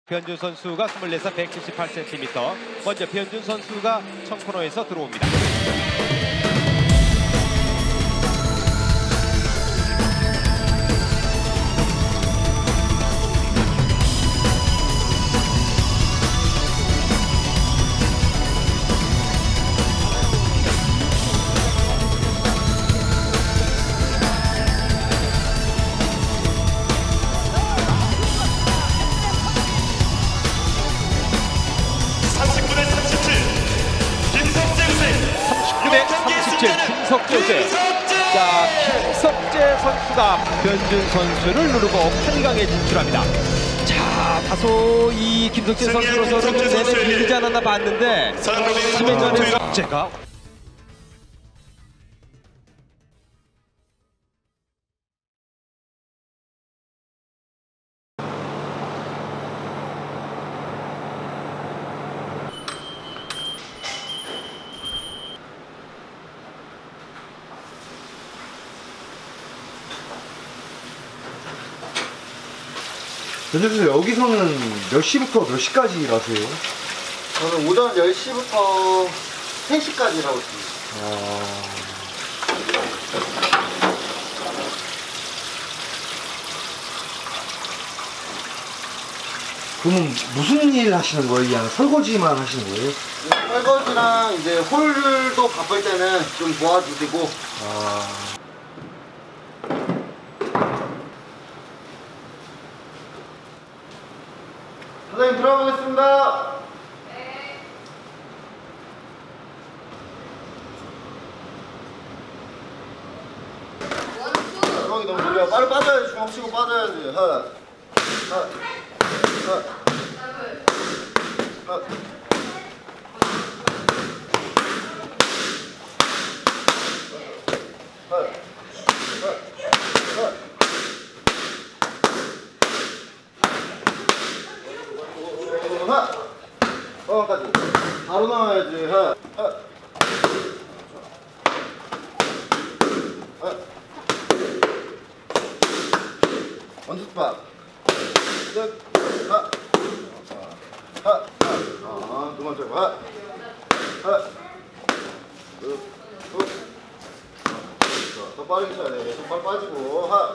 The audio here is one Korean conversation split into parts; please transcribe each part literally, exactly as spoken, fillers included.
변준 선수가 스물네 살 백칠십팔 센티미터. 먼저 변준 선수가 청코너에서 들어옵니다. 김석재 우세. 자, 김석재 선수가 변준 선수를 누르고 팔 강에 진출합니다. 자, 다소 이 김석재 선수로서는 내내 밀리지 않았나 봤는데 삼 회전에 석재가 변준 선수, 여기서는 몇 시부터 몇 시까지 일하세요? 저는 오전 열 시부터 세 시까지 일하고 있습니다. 아... 그러면 무슨 일 하시는 거예요? 그냥 설거지만 하시는 거예요? 설거지랑 이제 홀도 바쁠 때는 좀 도와주시고. 아... 사장님 들어가겠습니다. 네. 원투. 주먹이 너무 느려. 빨리 빠져야지. 주먹 치고 빠져야지. 하. 하. 하. 더블. 하. 하. 하. 하! 어까지 바로 나와야지. 하! 하! 하! 원투스팟 끝! 하! 하! 하! 아, 두 번째 하! 하! 쭉! 쭉! 더 빠르게 쳐야 돼. 손발 빠지고 하!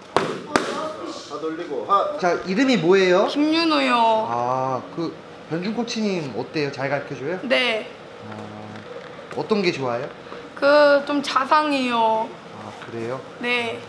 다 돌리고 하! 자, 이름이 뭐예요? 김윤호요. 아, 그 변준 코치님 어때요? 잘 가르쳐줘요? 네. 아, 어떤 게 좋아요? 그 좀 자상해요. 아, 그래요? 네.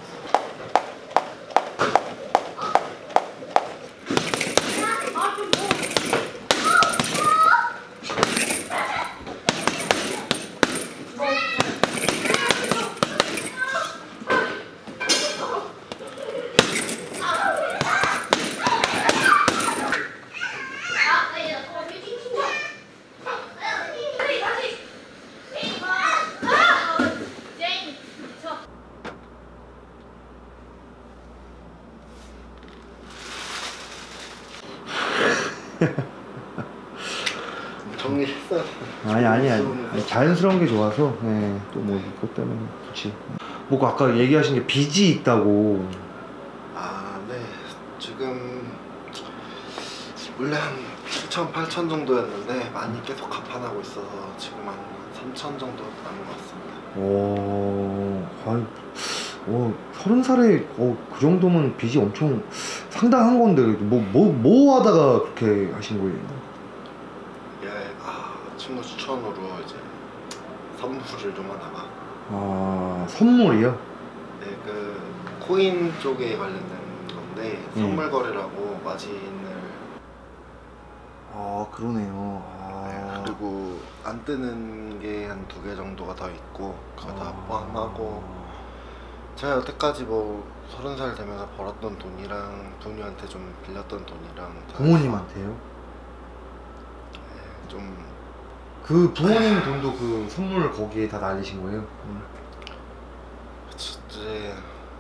정리했어요. 아니 아니 아니, 아니 자연스러운 게 좋아서. 네, 또 뭐 그것 때문에 그렇지. 뭐 아까 얘기하신 게 빚이 있다고. 아, 네. 지금 원래 한 칠천, 팔천 정도였는데 많이 계속 갚아나고 있어서 지금 한 삼천 정도 남은 것 같습니다. 오, 아이, 오, 서른 살에 어, 그 정도면 빚이 엄청 상당한 건데 뭐 뭐 뭐 하다가 그렇게 하신 거예요? 예, 아, 친구 추천으로 이제 선물을 좀 하다가. 아, 선물이요? 네, 그 코인 쪽에 관련된 건데 음. 선물 거래라고 마진을. 아, 그러네요. 네, 아, 그리고 안 뜨는 게 한 두 개 정도가 더 있고 그거 다 아. 포함하고 제가 여태까지 뭐 서른 살 되면서 벌었던 돈이랑 부모님한테 좀 빌렸던 돈이랑 다 부모님한테요? 네, 좀 그 부모님 돈도 그 선물 거기에 다 날리신 거예요? 음. 이제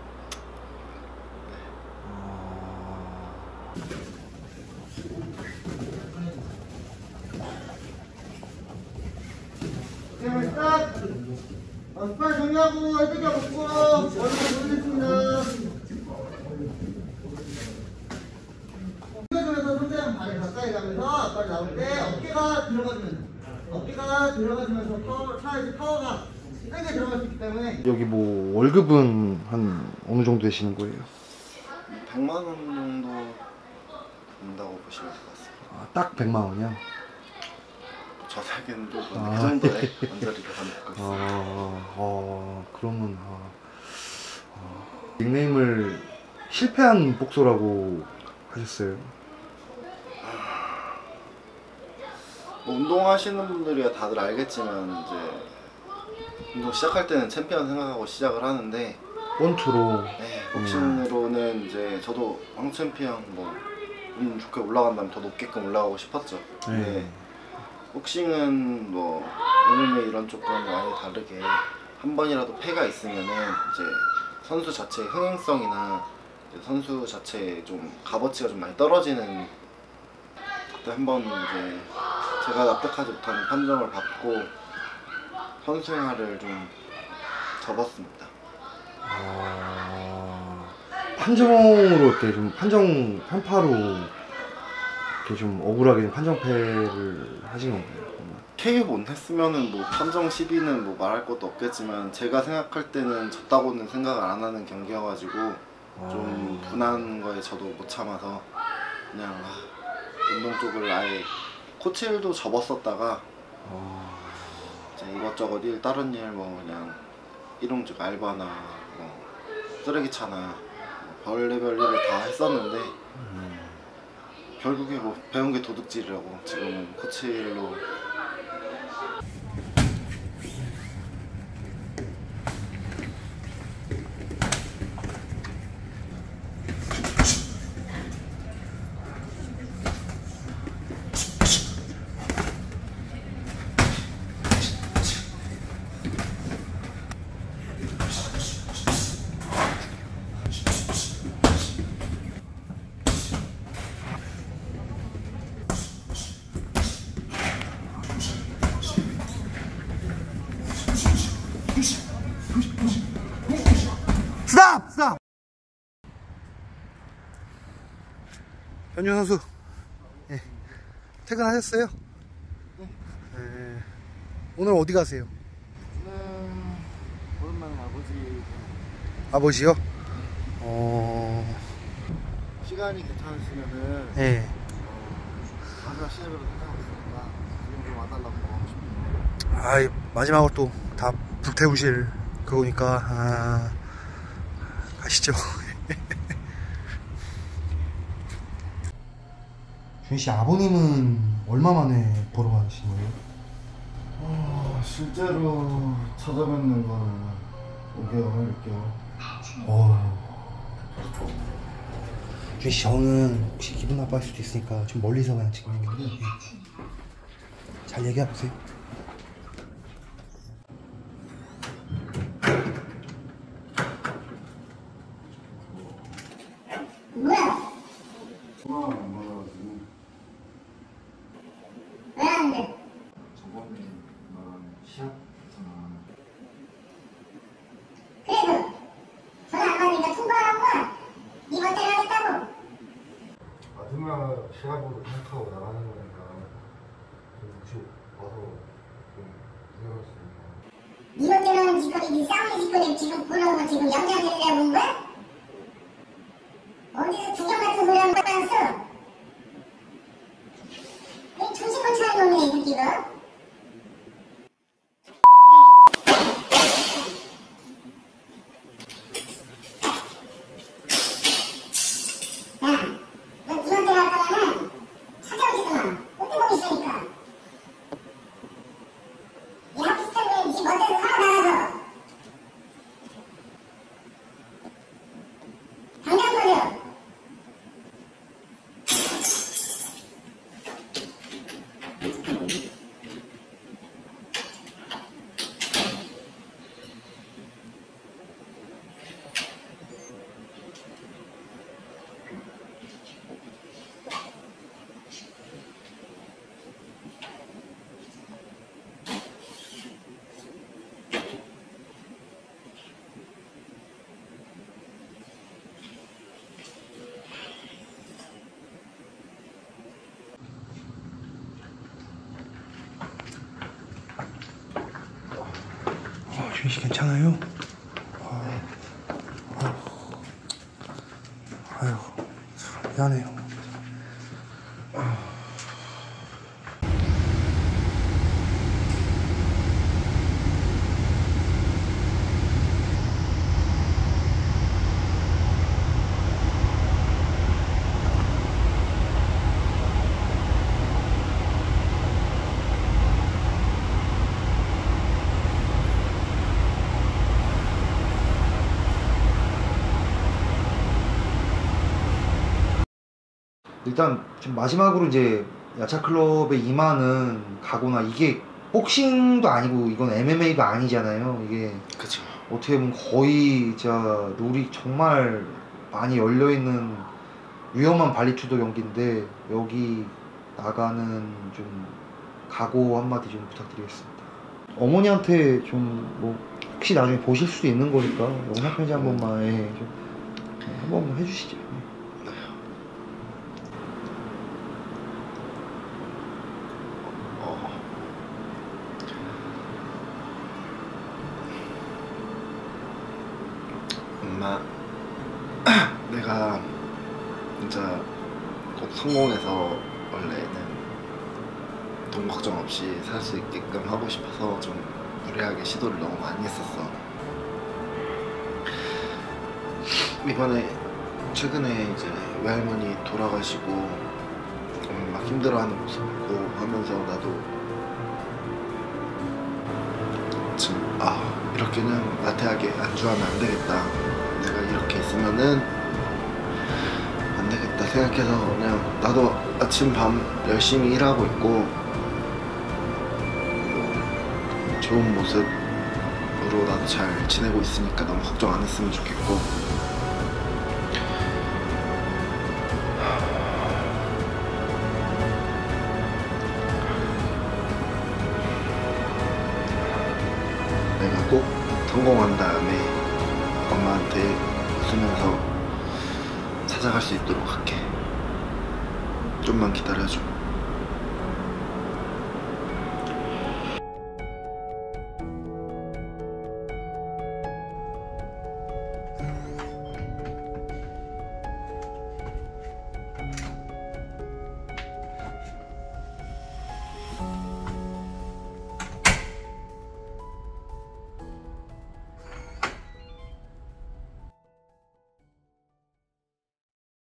아... 아, 빨리 정리하고 할 때가 먹고 얼른 모르겠습니다. 가까이 가면서 앞발 나올 때 어깨가 들어가주면서 어깨가 들어가주면서 파워, 차에서 파워가 세게 들어갈 수 있기 때문에. 여기 뭐 월급은 한 어느 정도 되시는 거예요? 백만 원 정도 된다고 보시면 될 것 같습니다. 아, 딱 백만 원이요? 저 세계는 조금 아. 그 정도의 언저리가 가는 것 아, 같습니다. 아 그러면 아, 아. 닉네임을 실패한 복소라고 하셨어요. 뭐 운동하시는 분들이야 다들 알겠지만 이제 운동 시작할 때는 챔피언 생각하고 시작을 하는데 원투로. 네, 복싱으로는 이제 저도 황 챔피언 뭐 운 좋게 올라간다면 더 높게끔 올라가고 싶었죠. 근데 네. 복싱은 뭐 엠엠에이 이런 쪽과는 많이 다르게 한 번이라도 패가 있으면은 이제 선수 자체의 흥행성이나 이제 선수 자체의 좀 값어치가 좀 많이 떨어지는, 그때 한 번 이제 제가 납득하지 못하는 판정을 받고 선수 생활을 좀 접었습니다. 아, 판정으로 이렇게 좀 판정 편파로 이렇게 좀 억울하게 좀 판정패를 하신 건가요? 케이오 못 했으면은 뭐 판정 시비는 뭐 말할 것도 없겠지만 제가 생각할 때는 졌다고는 생각을 안 하는 경기여가지고 좀 분한 거에 저도 못 참아서 그냥 아, 운동 쪽을 아예 코치 일도 접었었다가 이제 이것저것 일 다른 일 뭐 그냥 일용직 알바나 뭐 쓰레기차나 뭐 별의별 일을 다 했었는데 결국에 뭐 배운 게 도둑질이라고 지금은 코치 일로. 스탑! 스탑! 변준 선수, 예. 퇴근하셨어요? 네. 오늘 어디 가세요? 오랜만에 아버지 아버지요? 어... 시간이 괜찮으시면은 예. 마지막 시즌으로 생각하고 있으니까 지금 좀 와달라고 하고 싶어요. 아, 마지막으로 또 다 불태우실 그거니까 아... 가시죠. 준씨 아버님은 얼마 만에 보러 가신 거예요? 어, 실제로 찾아뵙는 거는 오 개월, 육 개월. 어... 준씨 저는 혹시 기분 나빠할 수도 있으니까 좀 멀리서 그냥 지금 있는데 잘 얘기해보세요. 통화가 안 받아가지고 왜 안 돼? 저번에 말한 시합 있잖아. 그래서 전화 안 받으니까 통보하라고 와. 네 멋대로 하겠다고. 마지막 시합으로 생각하고 나가는 거니까 좀 혹시 와서 좀 생각할 수 있나. 네 멋대로 하는 짓거리, 네 싸우는 짓거리 지금 보는 거 지금 영장들이라고 본 거야? 어디서 주경 같은 소리 하는 거 알았어? 이 정신권 차린 놈이네, 이 새끼가. 야, 너 니한테 갈 거면은 찾아오지도 마. 꼴뚜껑이 있으니까. 이 학습장에 니 멋대로 살아 나가서. 당장 꺼져. 규민 씨 괜찮아요? 아, 아, 아유, 참 미안해요. 아. 일단 지금 마지막으로 이제 야차클럽에 임하는 각오나 이게 복싱도 아니고 이건 엠엠에이가 아니잖아요. 이게 그쵸. 어떻게 보면 거의 진짜 룰이 정말 많이 열려있는 위험한 발리투더 경기인데 여기 나가는 좀 각오 한마디 좀 부탁드리겠습니다. 어머니한테 좀 뭐 혹시 나중에 보실 수도 있는 거니까 영상 편지 한 번만 예, 좀 한 번만 해주시죠. 엄마, 내가 진짜 꼭 성공해서 원래는 돈 걱정 없이 살 수 있게끔 하고 싶어서 좀 무리하게 시도를 너무 많이 했었어. 이번에 최근에 이제 외할머니 돌아가시고 음, 막 힘들어하는 모습 보고 하면서 나도 지금 아 이렇게는 나태하게 안주하면 안 되겠다. 내가 이렇게 있으면은 안 되겠다 생각해서 그냥 나도 아침 밤 열심히 일하고 있고 뭐 좋은 모습으로 나도 잘 지내고 있으니까 너무 걱정 안 했으면 좋겠고 내가 꼭 성공한 다음에 엄마한테 웃으면서 찾아갈 수 있도록 할게. 좀만 기다려줘.